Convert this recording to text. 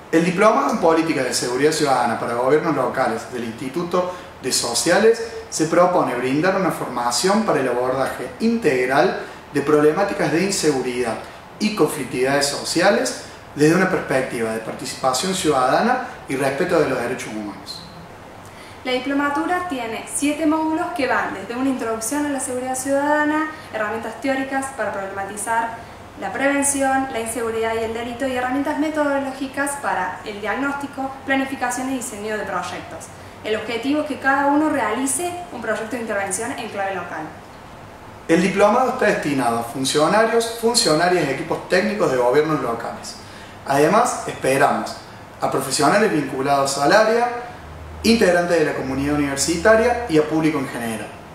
El Diplomado en Política de Seguridad Ciudadana para Gobiernos Locales del Instituto de Sociales se propone brindar una formación para el abordaje integral de problemáticas de inseguridad y conflictividades sociales desde una perspectiva de participación ciudadana y respeto de los derechos humanos. La diplomatura tiene 7 módulos que van desde una introducción a la seguridad ciudadana, herramientas teóricas para problematizar la prevención, la inseguridad y el delito y herramientas metodológicas para el diagnóstico, planificación y diseño de proyectos. El objetivo es que cada uno realice un proyecto de intervención en clave local. El diplomado está destinado a funcionarios, funcionarias y equipos técnicos de gobiernos locales. Además, esperamos a profesionales vinculados al área, integrantes de la comunidad universitaria y a público en general.